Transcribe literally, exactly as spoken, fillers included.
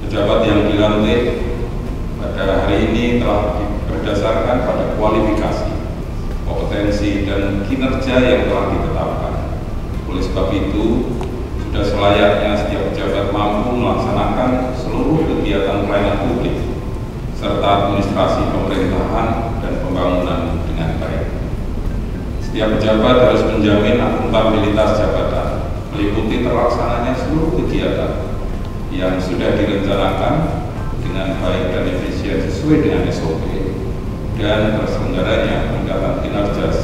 pejabat yang dilantik pada hari ini telah berdasarkan pada kualifikasi, kompetensi, dan kinerja yang telah ditetapkan. Oleh sebab itu, sudah selayaknya setiap pejabat mampu melaksanakan seluruh kegiatan pelayanan publik serta administrasi pemerintahan dan pembangunan dengan baik. Setiap pejabat harus menjamin akuntabilitas jabatan, meliputi terlaksananya seluruh kegiatan yang sudah direncanakan dengan baik dan efisien sesuai dengan S O P dan terselenggaranya peningkatan kinerja